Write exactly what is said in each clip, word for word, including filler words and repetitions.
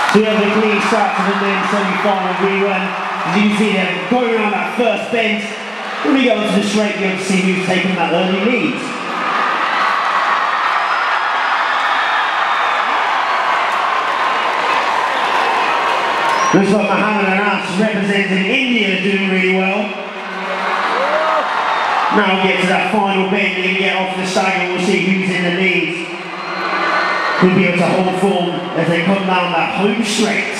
So we have a clean start to the men's semi-final Ruwan. As you can see there, going around that first bend. When we go onto the straight, you'll see who's taken that early lead. Looks like Mohammed and Anas representing India doing really well. Now we'll get to that final bend and then get off the stagger and we'll see who's in the lead. Who'll be able to hold form as they come down that home straight.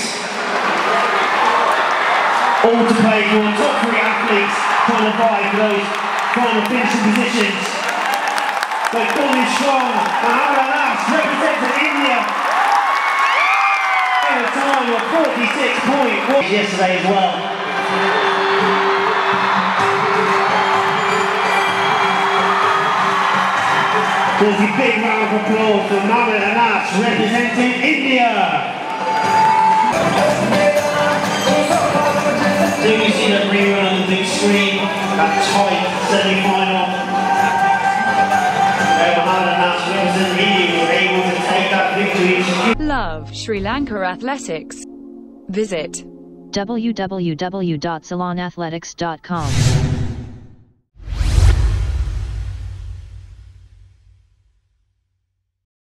All to play for top three athletes trying to vie for those final finishing positions. So going strong, Mohammed and Anas representing India. A time of forty-six point one yesterday as well. There's a big round of applause for Mohammed and Anas representing India. So you see that rerun on the big screen, that tight semi-final. Mohammed and Anas representing India were able to take that victory. Love Sri Lanka Athletics. Visit w w w dot ceylon athletics dot com.